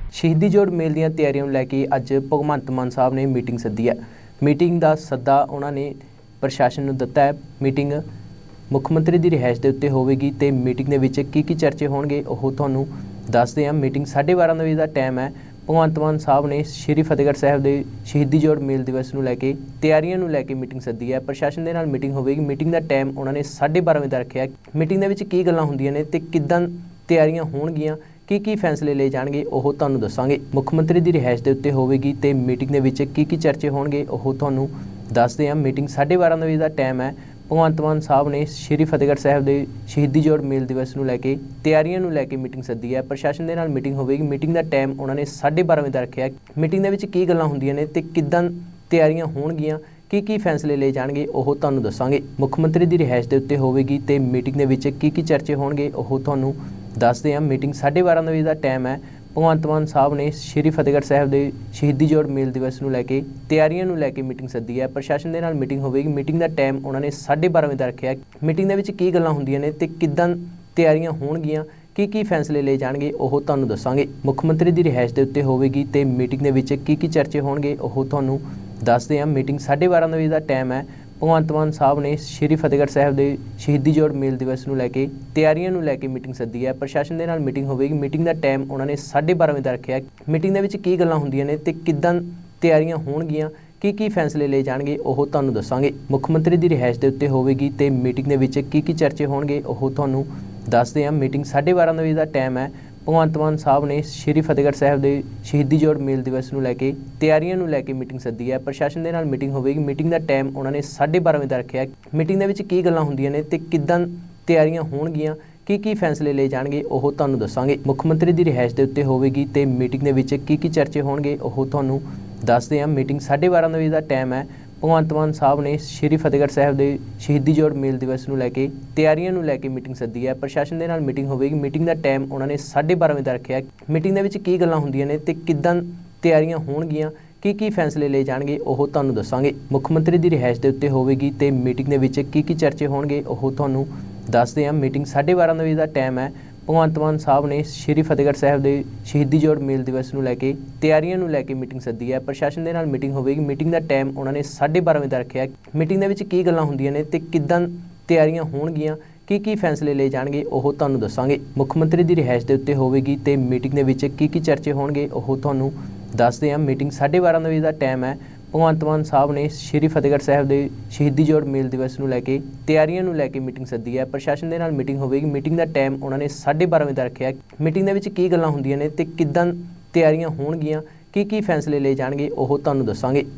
शहीदी जोड़ मेल ਦੀਆਂ ਤਿਆਰੀਆਂ ਨੂੰ ਲੈ ਕੇ ਅੱਜ ਭਗਵੰਤ ਮਾਨ ਸਾਹਿਬ ਨੇ ਮੀਟਿੰਗ ਸੱਦੀ ਹੈ। ਮੀਟਿੰਗ ਦਾ ਸੱਦਾ ਉਹਨਾਂ ਨੇ ਪ੍ਰਸ਼ਾਸਨ ਨੂੰ ਦਿੱਤਾ ਹੈ। ਮੀਟਿੰਗ ਮੁੱਖ ਮੰਤਰੀ ਦੀ ਰਿਹਾਇਸ਼ ਦੇ ਉੱਤੇ ਹੋਵੇਗੀ ਤੇ ਮੀਟਿੰਗ ਦੇ ਵਿੱਚ ਕੀ ਚਰਚੇ ਹੋਣਗੇ ਉਹ ਤੁਹਾਨੂੰ ਦੱਸਦੇ ਹਾਂ। ਮੀਟਿੰਗ 12:30 ਵਜੇ ਦਾ ਟਾਈਮ ਹੈ। ਭਗਵੰਤ ਮਾਨ ਸਾਹਿਬ ਨੇ ਸ਼੍ਰੀ ਫਤਿਹਗੜ੍ਹ ਸਾਹਿਬ ਦੇ ਸ਼ਹੀਦੀ ਜੋੜ ਮੇਲ ਦਿਵਸ ਨੂੰ ਲੈ ਕੇ ਤਿਆਰੀਆਂ ਨੂੰ ਲੈ ਕੇ ਮੀਟਿੰਗ ਸੱਦੀ ਹੈ। ਪ੍ਰਸ਼ਾਸਨ ਦੇ ਨਾਲ ਮੀਟਿੰਗ ਹੋਵੇਗੀ। ਮੀਟਿੰਗ ਦਾ ਟਾਈਮ ਉਹਨਾਂ ਨੇ 12:30 ਵਜੇ ਦਾ ਰੱਖਿਆ। ਮੀਟਿੰਗ ਦੇ ਵਿੱਚ ਕੀ ਗੱਲਾਂ ਹੁੰਦੀਆਂ ਨੇ ਤੇ ਕਿੱਦਾਂ ਤਿਆਰੀਆਂ ਹੋਣਗੀਆਂ, ਕੀ फैसले ले जाएंगे वह तुहानूं दसांगे। मुख्य मंत्री की रिहाइश के उत्ते होवेगी ते मीटिंग दे विच की चर्चे होणगे वह तुहानूं दसदे हां। मीटिंग 12:30 बजे का टाइम है। भगवंत मान साहब ने श्री फतेहगढ़ साहब के शहीदी जोड़ मेल दिवस नूं लैके तैयारियां नूं लैके मीटिंग सद्दी है। प्रशासन के नाल मीटिंग होवेगी। मीटिंग का टाइम उन्होंने 12:30 बजे का रखिया। मीटिंग दे विच की गल्लां हुंदियां ने ते किद्दां तैयारियां होणगीਆਂ, की फैसले ले जाएंगे वह तुहानूं दसांगे। मुख्य मंत्री की रिहाइश के उत्ते होवेगी ते मीटिंग दे विच की चर्चे होणगे वह तुहानूं दसदे हां। मीटिंग 12:30 बजे का टाइम है। भगवंत मान साहब ने श्री फतेहगढ़ साहब के शहीदी जोड़ मेल दिवस नूं लैके तैयारियां नूं लैके मीटिंग सद्दी है। प्रशासन के नाल मीटिंग होवेगी। मीटिंग का टाइम उन्होंने 12:30 बजे का रखिया। मीटिंग दे विच की गल्लां हुंदियां ने ते किद्दां तैयारियां होणगीਆਂ, की फैसले ले जाएंगे वह तुहानूं दसांगे। मुख्य मंत्री की रिहाइश के उत्ते होवेगी ते मीटिंग दे विच की चर्चे होणगे वह तुहानूं दसदे हां। मीटिंग 12:30 बजे का टाइम है। भगवंत मान साहब ने श्री फतेहगढ़ साहब के शहीदी जोड़ मेल दिवस नूं लैके तैयारियां नूं लैके मीटिंग सद्दी है। प्रशासन के नाल मीटिंग होवेगी। मीटिंग का टाइम उन्होंने 12:30 बजे का रखिया। मीटिंग दे विच की गल्लां हुंदियां ने ते किद्दां तैयारियां होणगीਆਂ, की फैसले ले जाएंगे वह तुहानूं दसांगे। मुख्य मंत्री की रिहाइश के उत्ते होवेगी ते मीटिंग दे विच की चर्चे होणगे वह तुहानूं दसदे हां। मीटिंग 12:30 बजे का टाइम है। भगवंत मान साहब ने श्री फतेहगढ़ साहब के शहीदी जोड़ मेल दिवस नूं लैके तैयारियां नूं लैके मीटिंग सद्दी है। प्रशासन के नाल मीटिंग होवेगी। मीटिंग का टाइम उन्होंने 12:30 बजे का रखिया। मीटिंग दे विच की गल्लां हुंदियां ने ते किद्दां तैयारियां होणगीਆਂ, की फैसले ले जाएंगे वह तुहानूं दसांगे। मुख्य मंत्री की रिहाइश के उत्ते होवेगी ते मीटिंग दे विच की चर्चे होणगे वह तुहानूं दसदे हां। मीटिंग 12:30 बजे का टाइम है। भगवंत मान साहब ने श्री फतेहगढ़ साहब के शहीदी जोड़ मेल दिवस नूं लैके तैयारियां नूं लैके मीटिंग सद्दी है। प्रशासन के नाल मीटिंग होवेगी। मीटिंग का टाइम उन्होंने 12:30 बजे का रखिया। मीटिंग दे विच की गल्लां हुंदियां ने ते किद्दां तैयारियां होणगीਆਂ, की फैसले ले जाएंगे वह तुहानूं दसांगे। मुख्य मंत्री की रिहाइश के उत्ते होवेगी ते मीटिंग दे विच की चर्चे होणगे वह तुहानूं दसदे हां। मीटिंग 12:30 बजे का टाइम है। भगवंत मान साहब ने श्री फतेहगढ़ साहब के शहीदी जोड़ मेल दिवस नूं लैके तैयारियां नूं लैके मीटिंग सद्दी है। प्रशासन के नाल मीटिंग होवेगी। मीटिंग का टाइम उन्होंने 12:30 बजे का रखिया। मीटिंग दे विच की गल्लां हुंदियां ने ते किद्दां तैयारियां होणगीਆਂ, की फैसले ले जाएंगे वह तुहानूं दसांगे। मुख्य मंत्री की रिहाइश के उत्ते होवेगी ते मीटिंग दे विच की चर्चे होणगे वह तुहानूं दसदे हां। मीटिंग 12:30 बजे का टाइम है। भगवंत मान साहब ने श्री फतेहगढ़ साहब के शहीदी जोड़ मेल दिवस नूं लैके तैयारियां नूं लैके मीटिंग सद्दी है। प्रशासन के नाल मीटिंग होवेगी। मीटिंग का टाइम उन्होंने 12:30 बजे का रखिया। मीटिंग दे विच की गल्लां हुंदियां ने ते किद्दां तैयारियां होणगीਆਂ, की फैसले ले जाएंगे वह तुहानूं दसांगे।